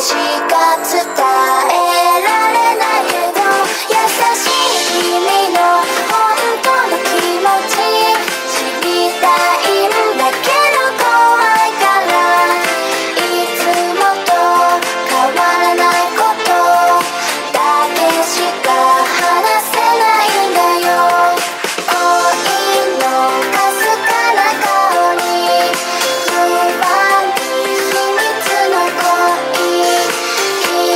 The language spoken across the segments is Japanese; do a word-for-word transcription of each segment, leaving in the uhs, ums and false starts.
しか伝えられないけど、優しい君の本当の気持ち知りたいんだけど、怖いからいつもと変わらないことだけしか話せないんだよ。恋のかすかな香り、不安に秘密の恋、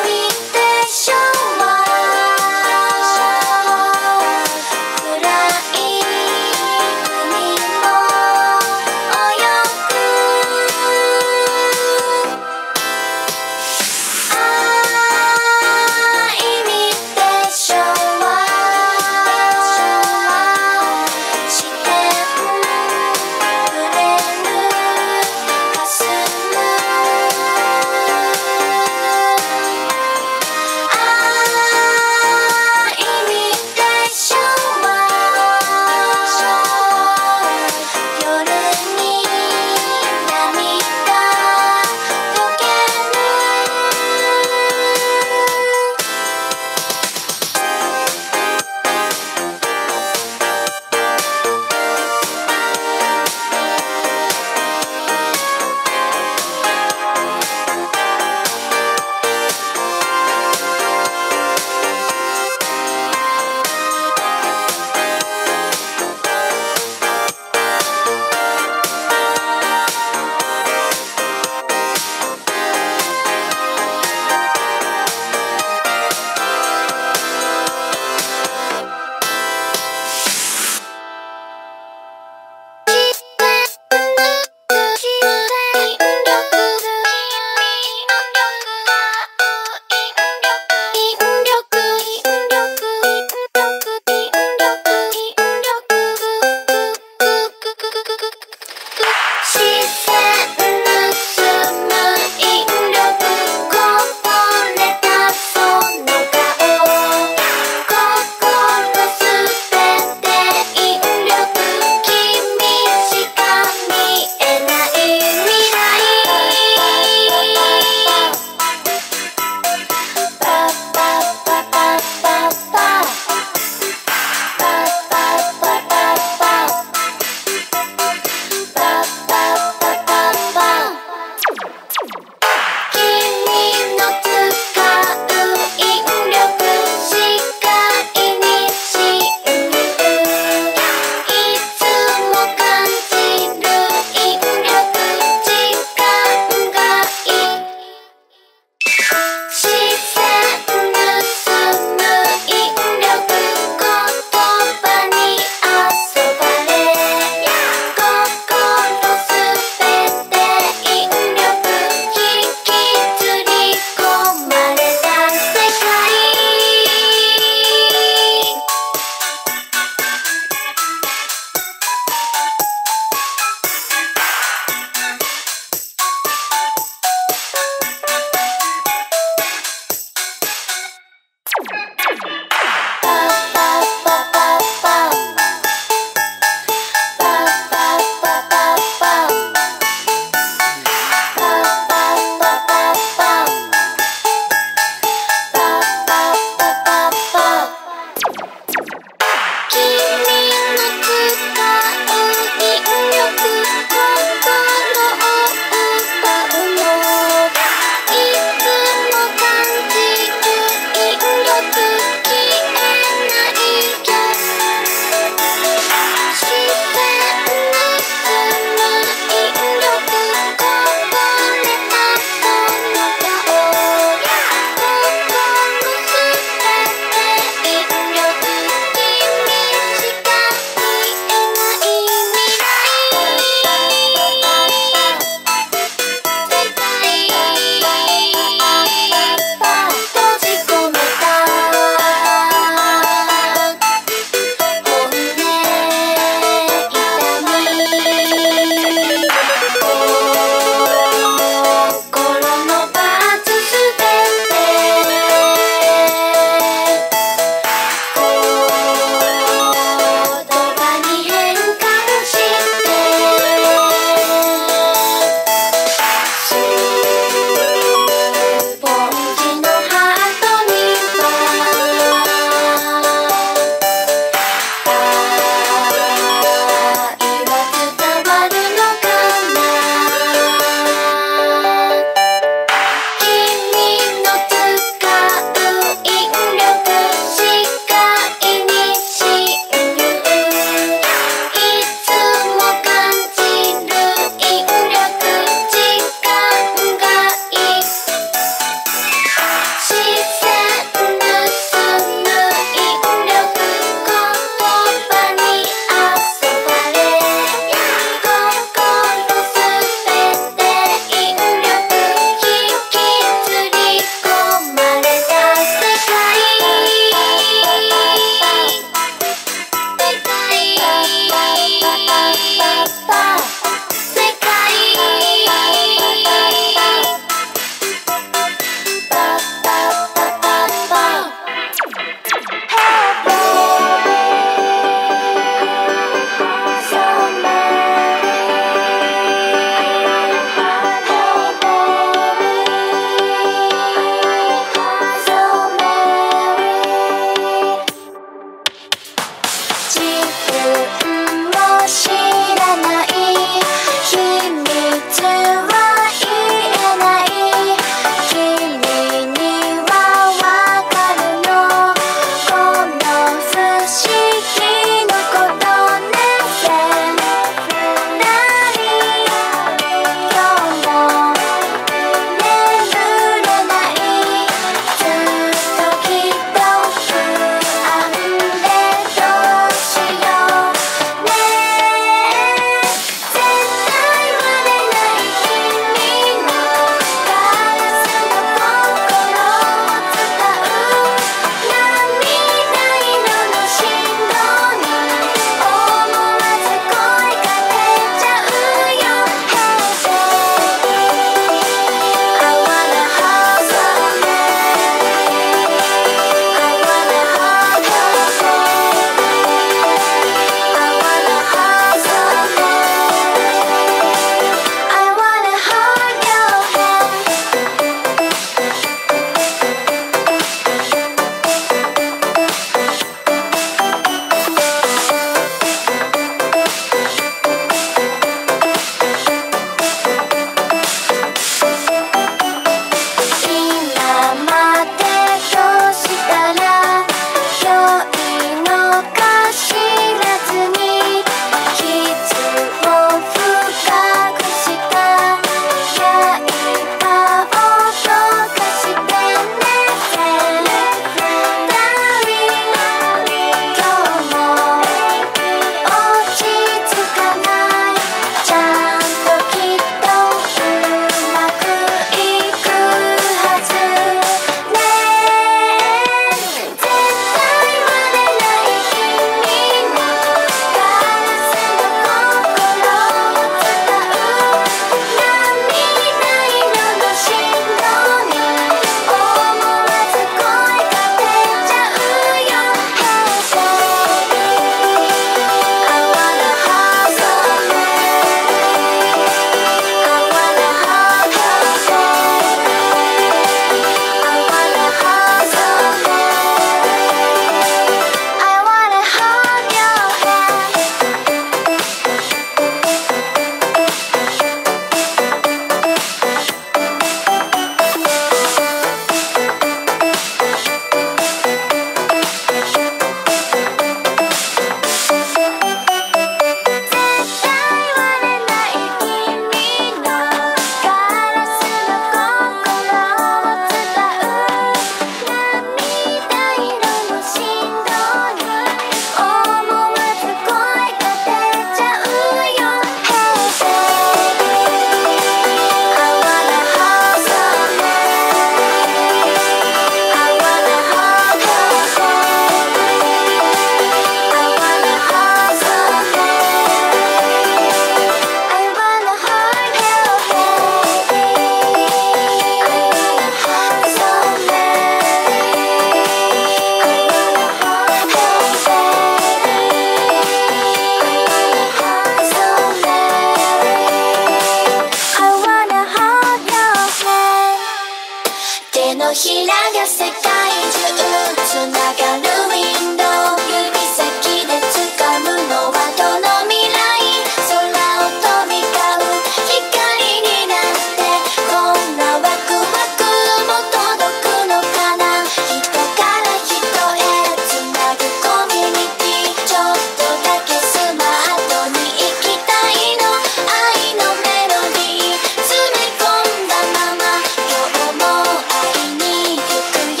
世界中つながるウィンドウ、指先で掴むのはどの未来、空を飛び交う光になって、こんなワクワクも届くのかな。人から人へつなぐコミュニティ、ちょっとだけスマートに生きたいの。愛のメロディー詰め込んだまま、今日も会いに行くよ。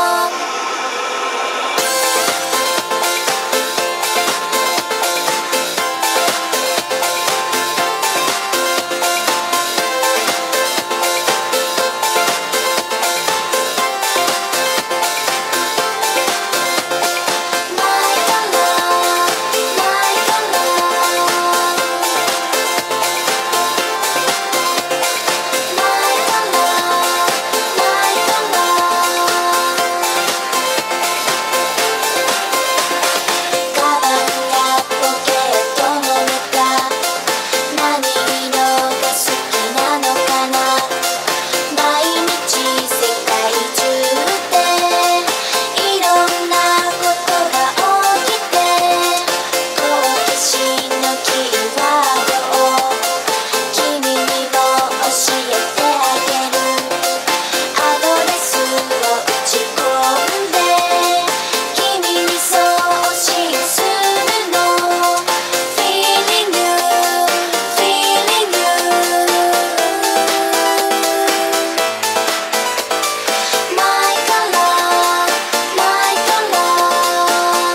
カバンやポケットの中、何色が好きなのかな。毎日世界中でいろんなことが起きて、好奇心のキーワードを君にも教えてあげる。アドレスを打ち込んで君に送信するの。 Feeling you, feeling you, My color, my color。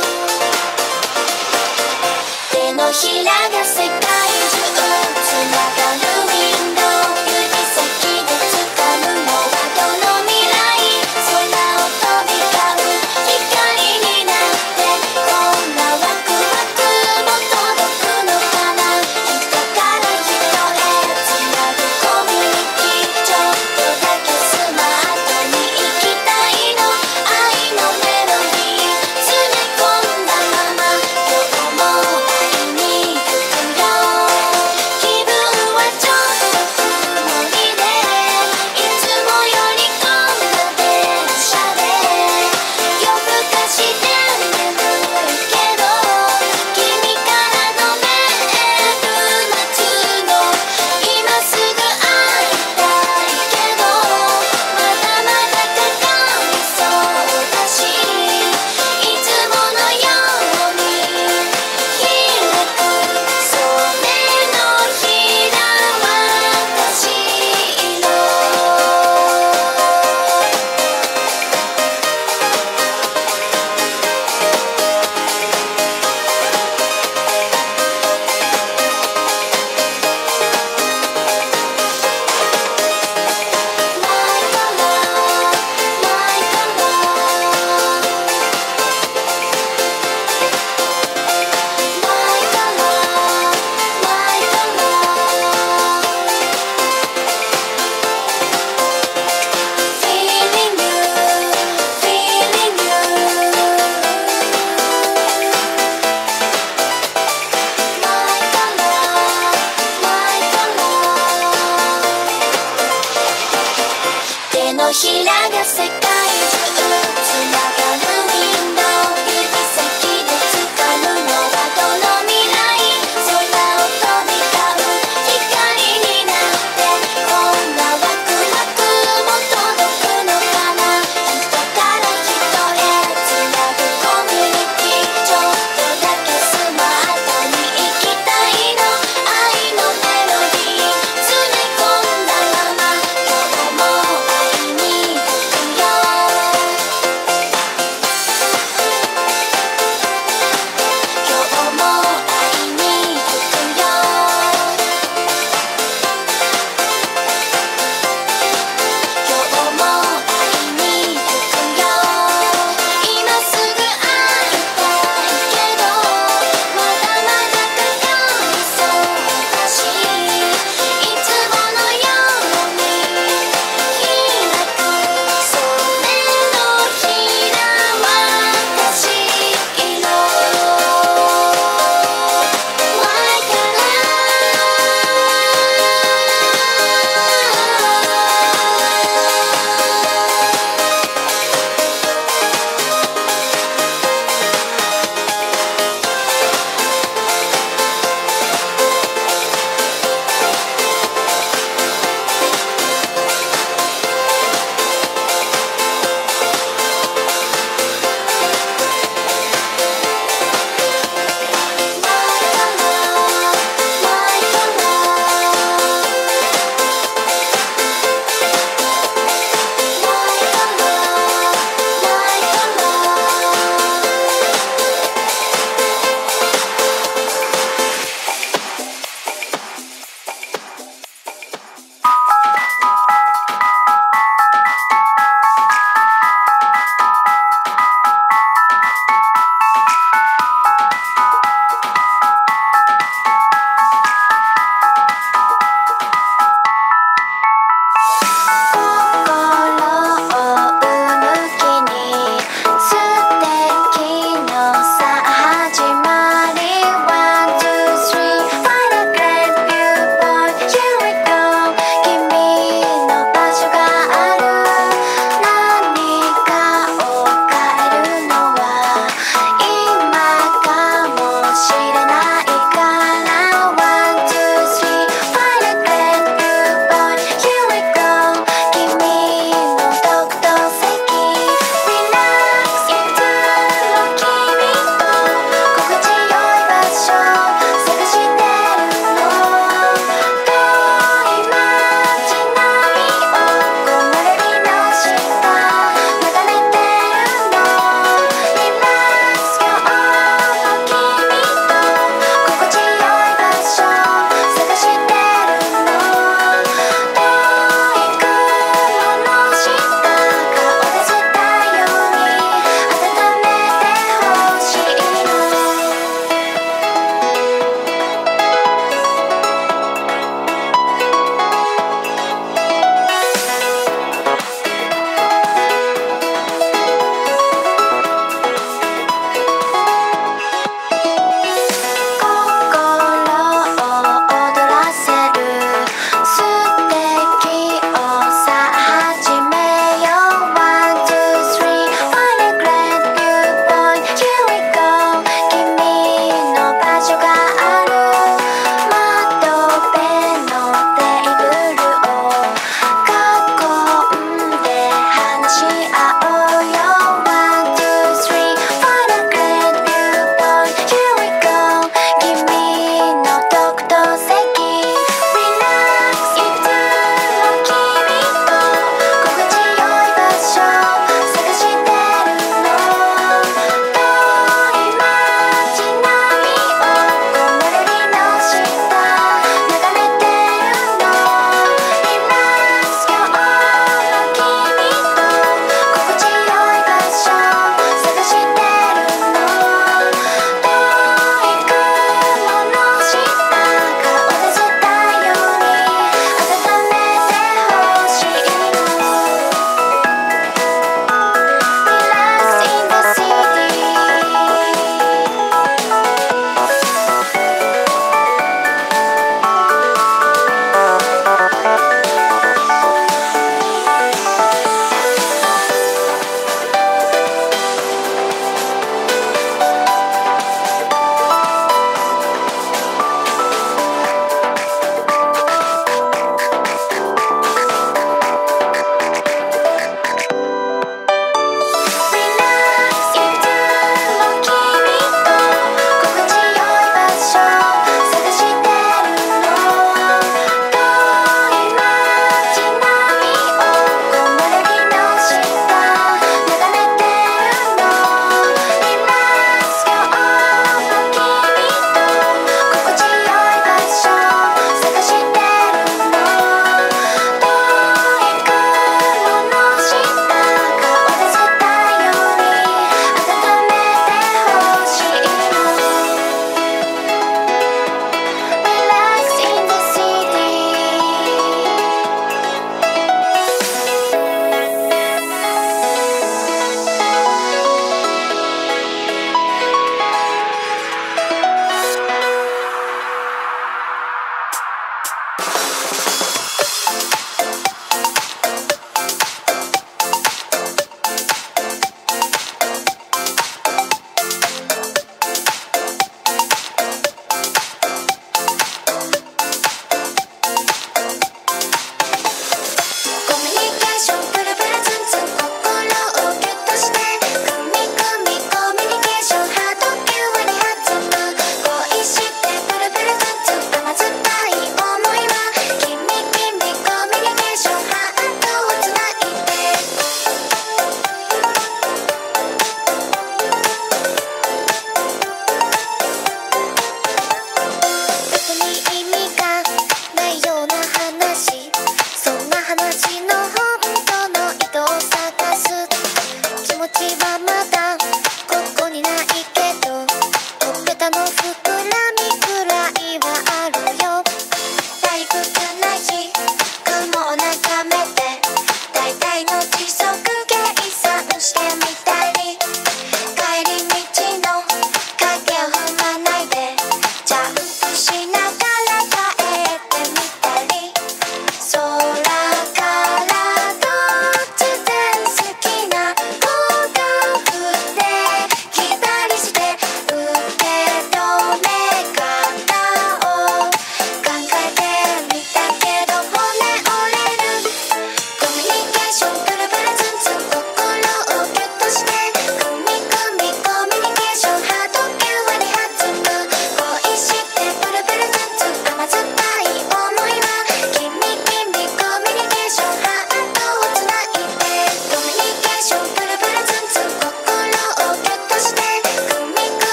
手のひらが世界中つながるウィンドウ、指先で掴むのはどの未来、空を飛び交う光になって、こんなワクワクも届くのかな。人から人へつなぐコミュニティ、ちょっとだけスマートに生きたいの。愛のメロディー詰め込んだまま、今日も会いに行くよ。気分はちょっと曇りで、いつもより混んだ電車で、夜更かして眠いけど、君からのメール待つの。今すぐ会いたいけど、まだまだかかりそうだし、いつものように開くそれのひらは私色。My color, my color, My color, my color。 Feeling you, feeling you, My color, my color。 手のひらが世界中つながるウィンドウ、指先で掴むのはどの未来、空を飛び交う光になって、こんなワクワクも届くのかな。人から人へつなぐコミュニティ、ちょっとだけスマートに生きたいの。愛のメロディー詰め込んだまま、今日も会いに行く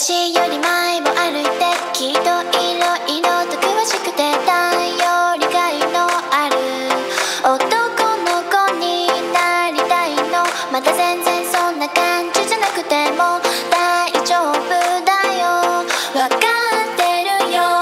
私より前を歩いてきっといろいろと詳しくて頼りがいのある男の子になりたいの。まだ全然そんな感じじゃなくても大丈夫だよ。わかってるよ。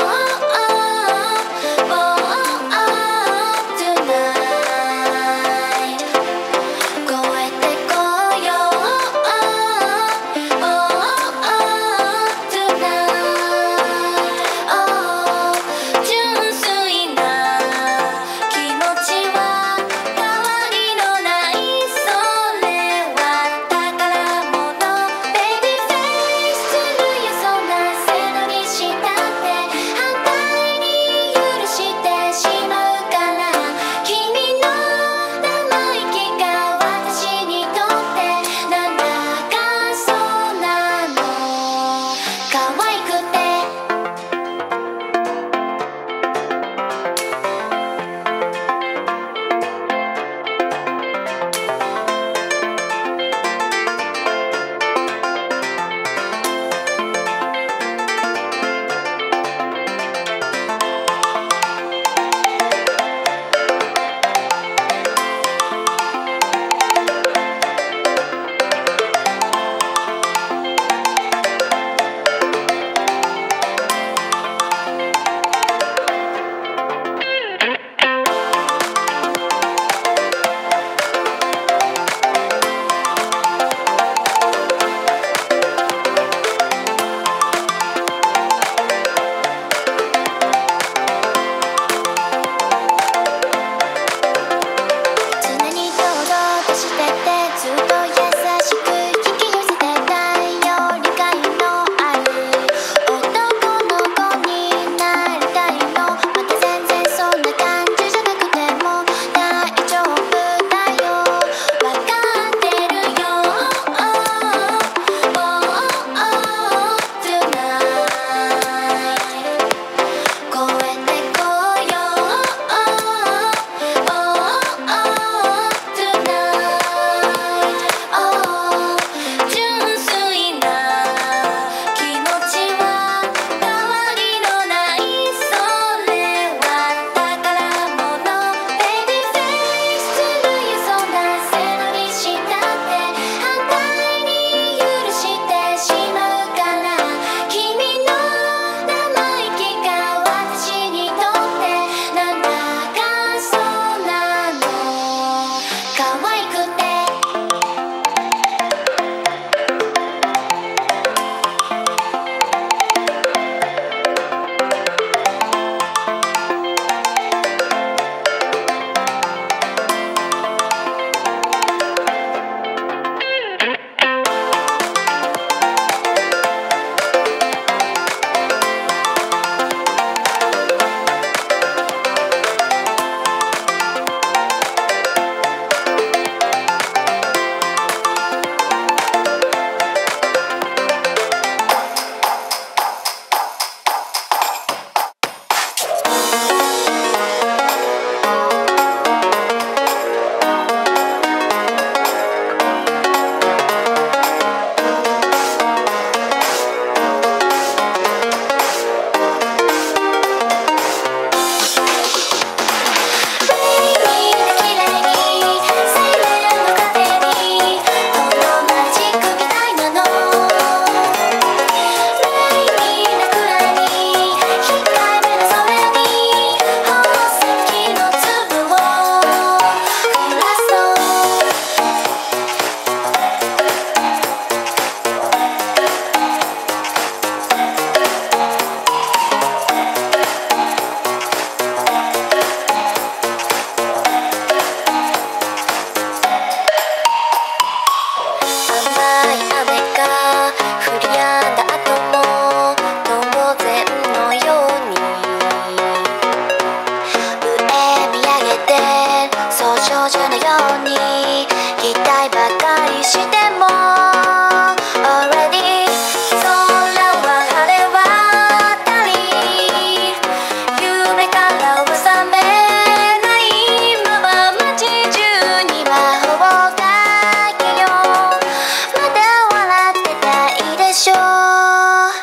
しょう。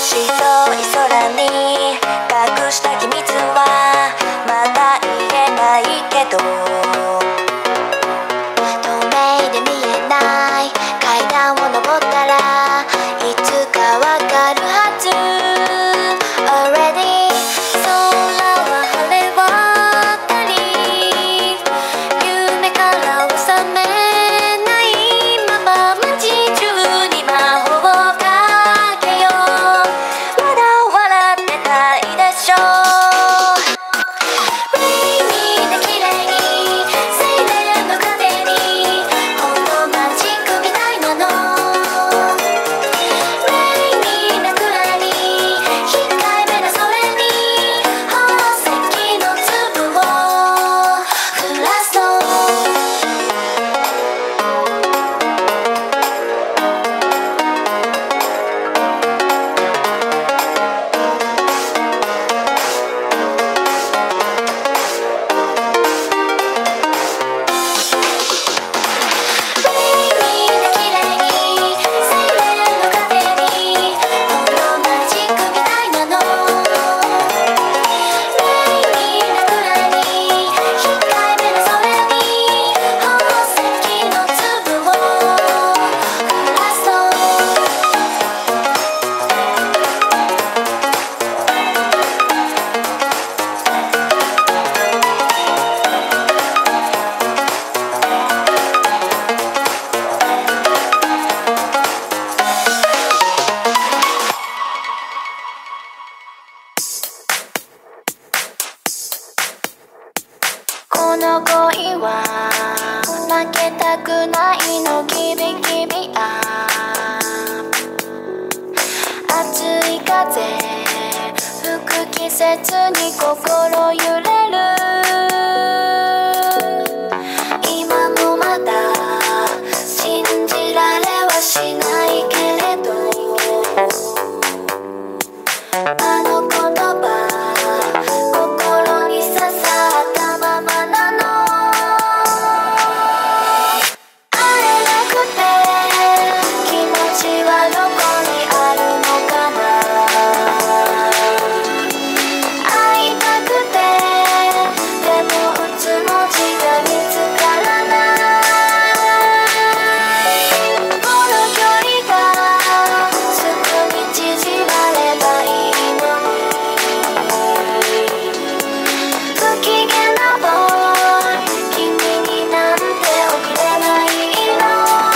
白い空に隠した秘密はまだ言えないけど、透明で見えない階段を登ったらいつかわかるはず。 Already 空は晴れ渡り、夢から覚めないまま街中に魔法をかけよう。まだ笑ってたいでしょう。 Rainy で綺麗に静電の風にほんとマジックみたいなの。 Rainy なくらいに控えめなそれに宝石の粒を降らそう。この恋は負けたくないの、キビキビあ熱い風吹く季節に心揺れる。今もまだ信じられはしないけれど、あの言葉心に刺さったままなの。会えなくて気持ちはどこにあるのかな。会いたくてでも打つ文字が見つからない。この距離がすぐに縮まればいいのに。不機嫌なボーイ、君になんて送れないの。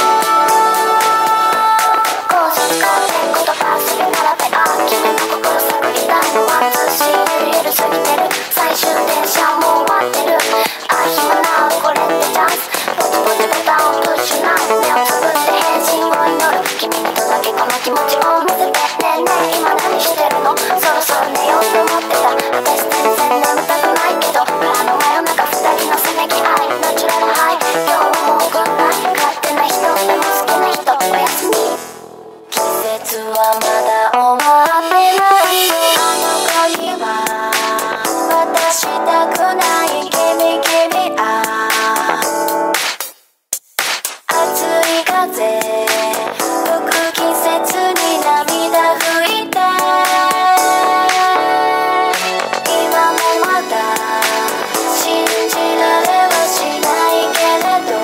高速公園言葉すり並べ、ああ君の心探りたいの。ワンツースリーゆるゆる過ぎてる、最終電車もう終わってる。ああ暇なこれってチャンス、ポチポチボタンをプッシュな。目をつぶって返信を祈る、君に届けこの気持ちを見せて。ねえねえ今何してるの、そろそろ寝ようと思ってた。私全然眠たくないけど、裏の真夜中二人のせめぎ合い、ナチュラルハイ、今日はもう来ない。勝手な人でも好きな人おやすみ。季節はまだ終わってないの。あの子には渡したくない君君あ熱い風吹く季節に涙拭いて。今もまだ信じられはしないけれど、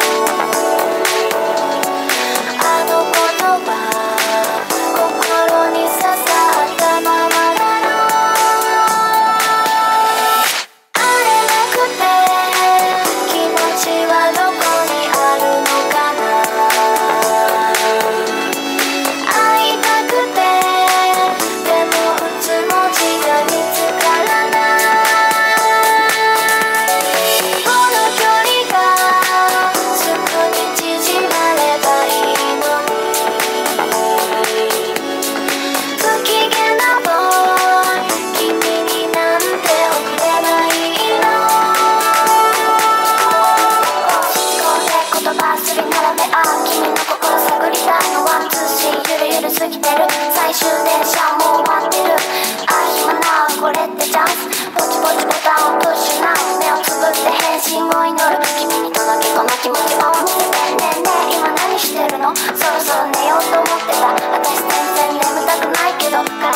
あの言葉心に刺さったままなの。会えなくて気持ちはどこにあるのかな。会いたくてでも打つ文字が見つからない。この距離がすぐに縮まればいいのに。不機嫌なボーイ、君になんて送れないの。高速公園言葉すり並べ、ああ君の心探りたいの。ワンツースリーゆるゆる過ぎてる、最終電車もう終わってる。ああ暇なこれってチャンス、ポチポチボタンをプッシュな。目をつぶって返信を祈る、君に届けこの気持ちを見せて。ねえねえ今何してるの、そろそろ寝ようと思ってた。私全然眠たくないけど、体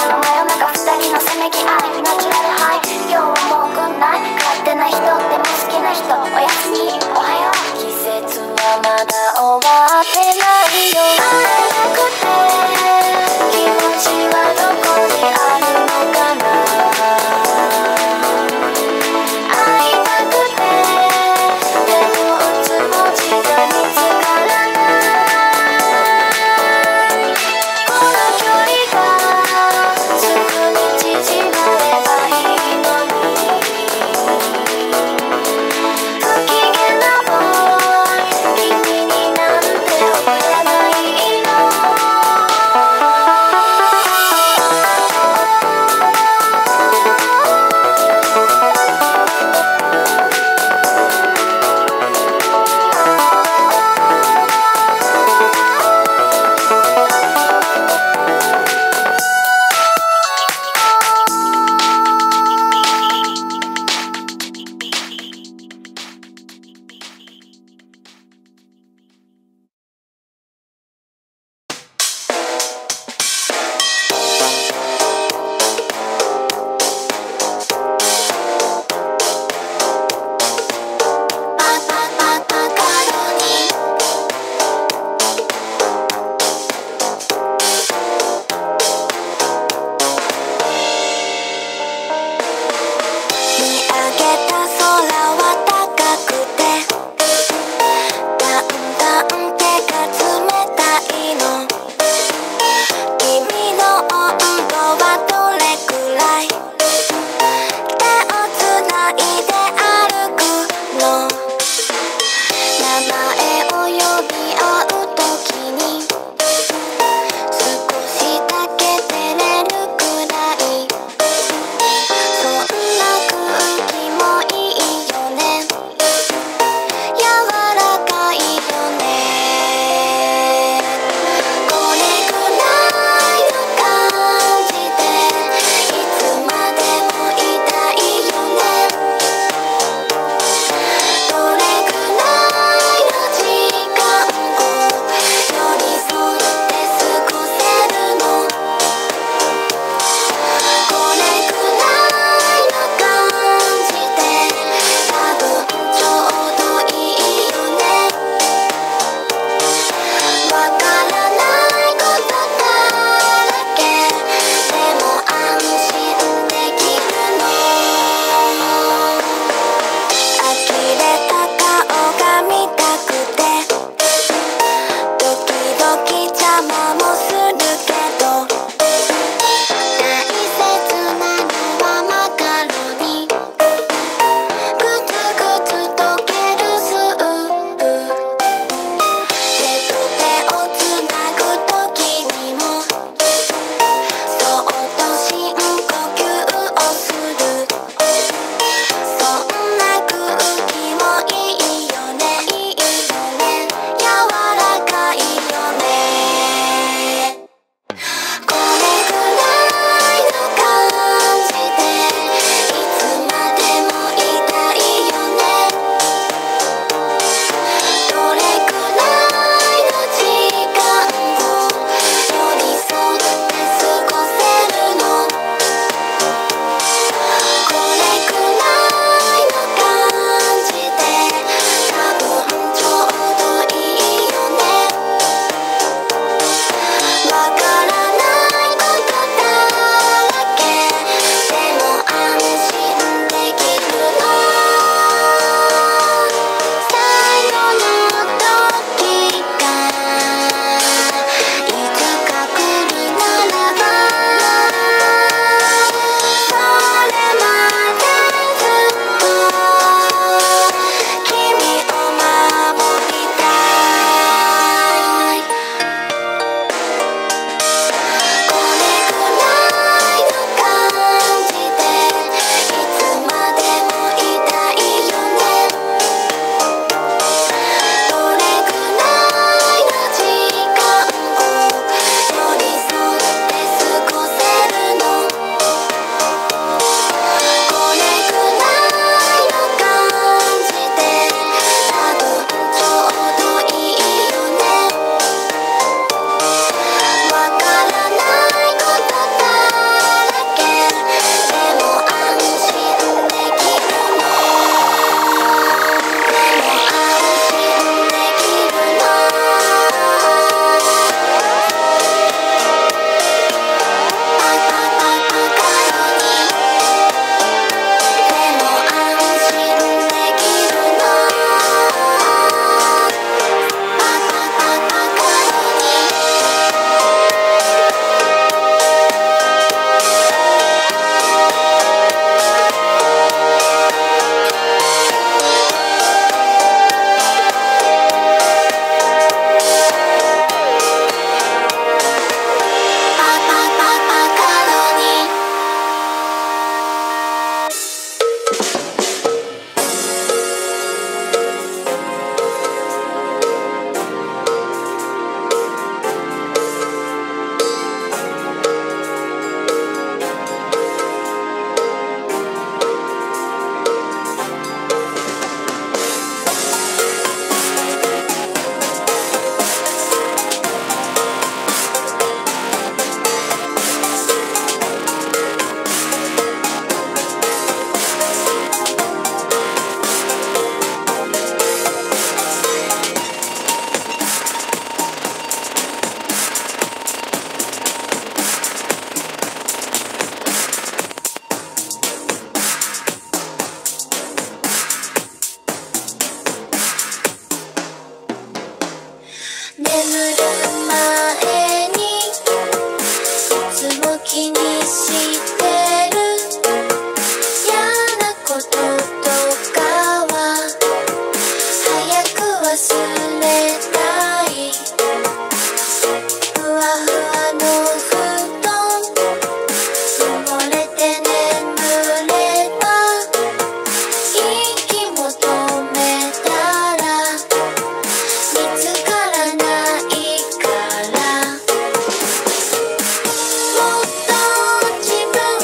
気にしてる嫌なこととかは早く忘れたい。ふわふわの布団埋もれて眠れば息も止めたら見つからないから、もっと自分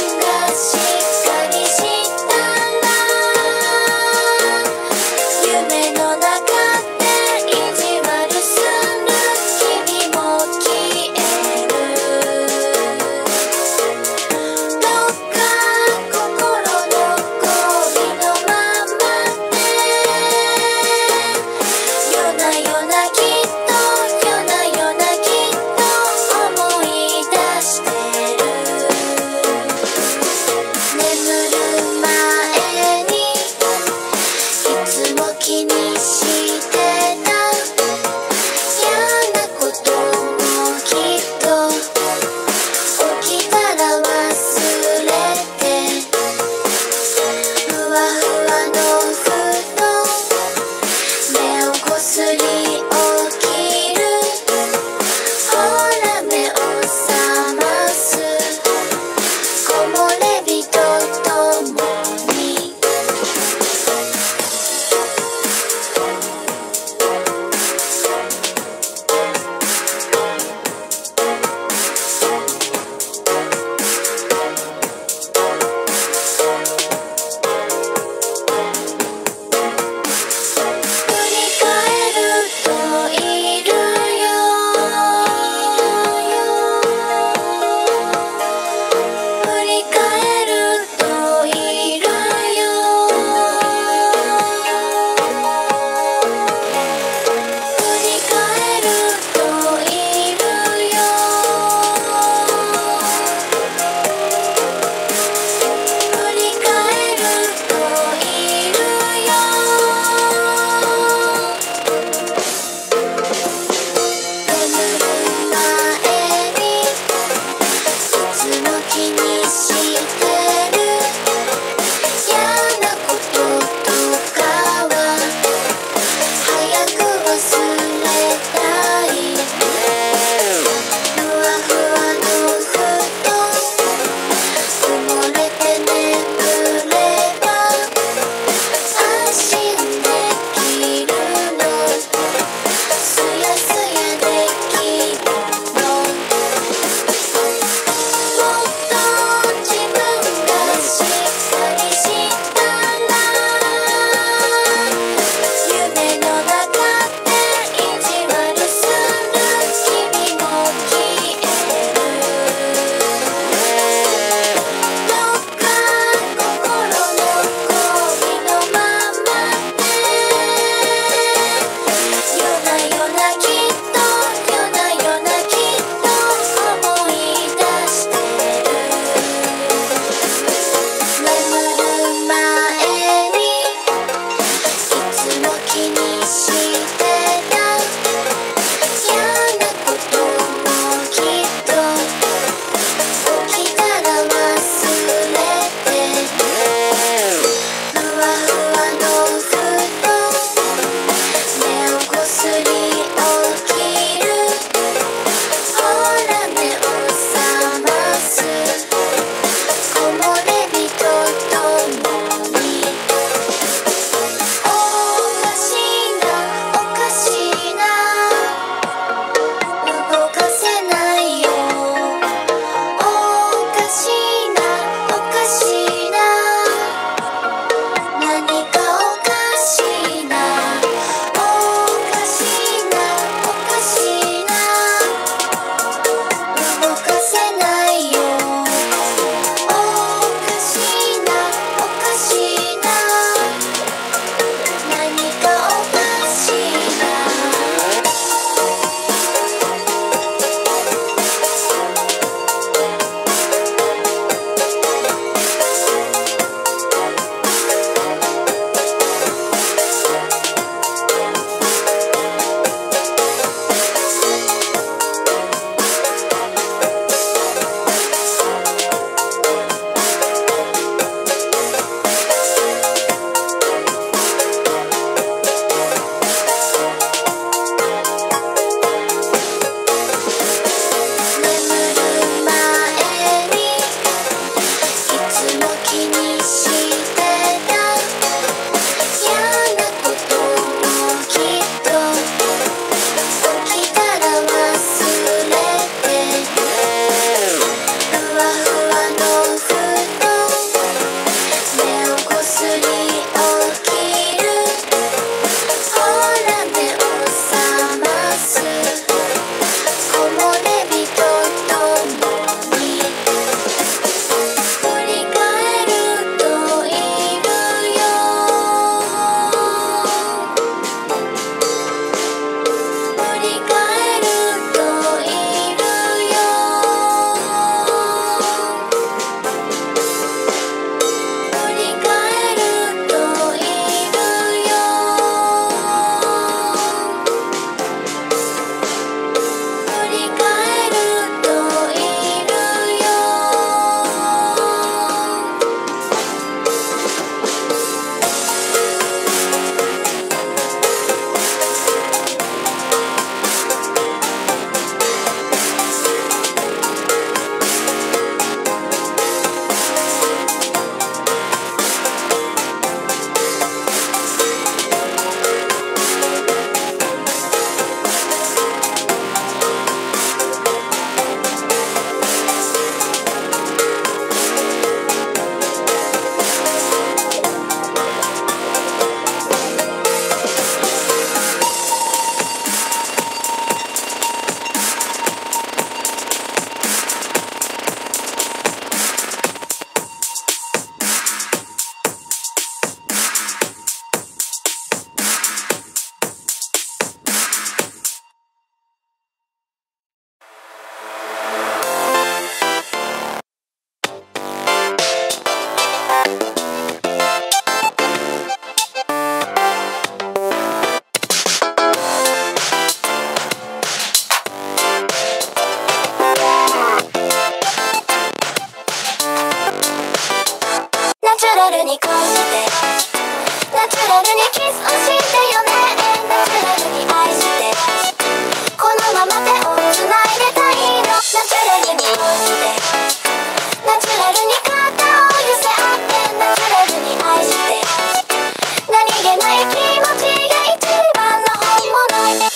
に恋してナチュラルにキスをしてよねナチュラルに愛してこのまま手をつないでたいのナチュラルに恋してナチュラルに肩を寄せ合ってナチュラルに愛して何気ない気持ちが一番の本物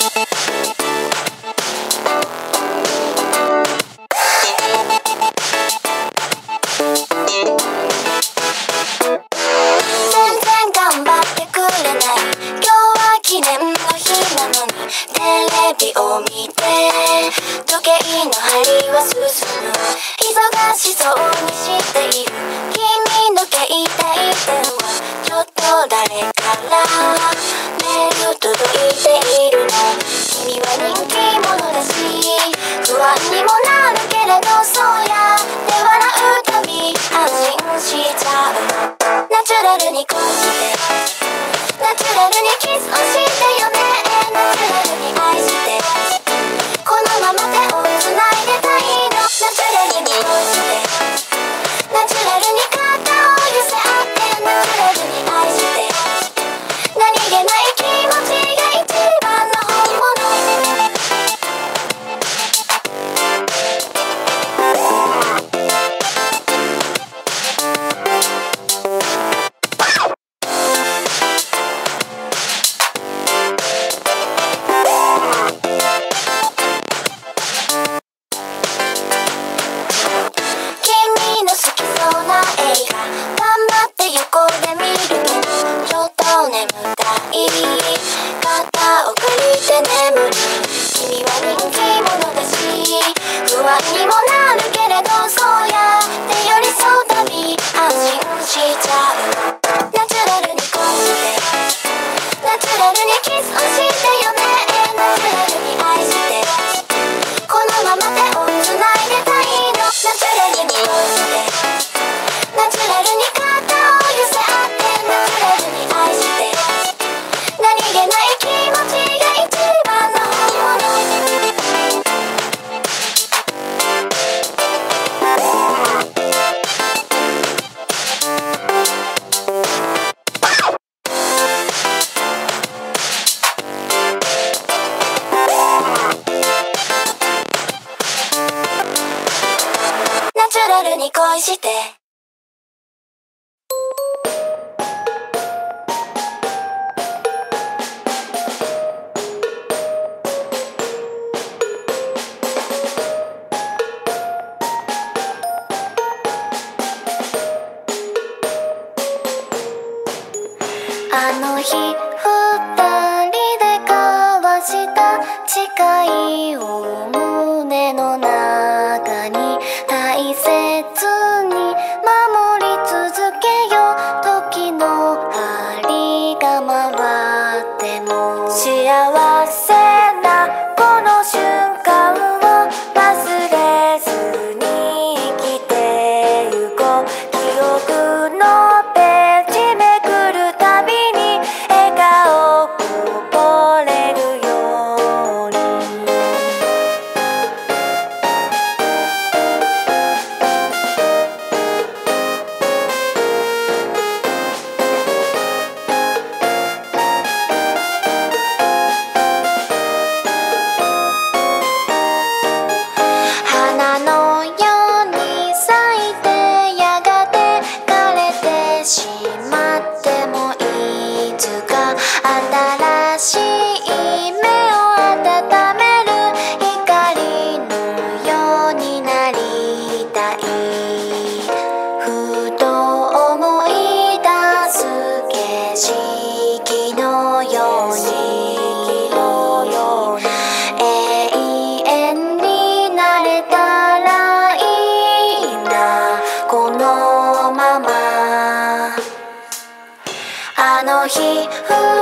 全然頑張ってくれない今日は記念の日なのにテレビを見て時計の針は進む忙しそうにしている君の携帯電話ちょっと誰からメール届いているの君は人気者だし不安にもなるけれどそうやって笑うたび安心しちゃうナチュラルに恋してナチュラルにキスをしてよねナチュラルに愛してこのまま手をつないでたいのナチュラルに恋してナチュラルに肩を寄せ合ってナチュラルに愛して何気ない気持ちが一番の本物君の好きそうな映画頑張って横で見るけどちょっと眠たい肩を借りて眠る君は人気者だし不安にもなるけれどそうやって寄り添うたび安心しちゃうナチュラルに恋してナチュラルにキスをしてよねナチュラルに愛してこのまま手をつないでたいのナチュラルに恋してナチュラルに肩を寄せ合ってナチュラルに愛して何気ない気持ちが一番の本物ナチュラルに恋してあの日二人で交わした誓いを胸の中に大切に守り続けよう時の針が回っても幸せなこの瞬間を忘れずに生きてゆこう記憶のページめくるたびに笑顔こぼれるように花のように咲いてやがて枯れてしまってもいつか新しい芽を温める光のようになりたいふと思い出す景色のように永遠になれたらいいなこのままあの日